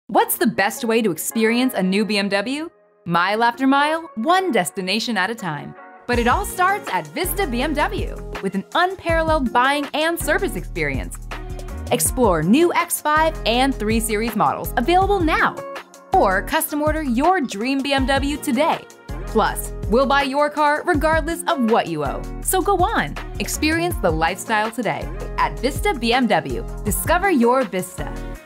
What's the best way to experience a new BMW? Mile after mile, one destination at a time. But it all starts at Vista BMW with an unparalleled buying and service experience. Explore new X5 and 3 Series models available now. Or custom order your dream BMW today. Plus, we'll buy your car regardless of what you owe. So go on, experience the lifestyle today at Vista BMW. Discover your Vista.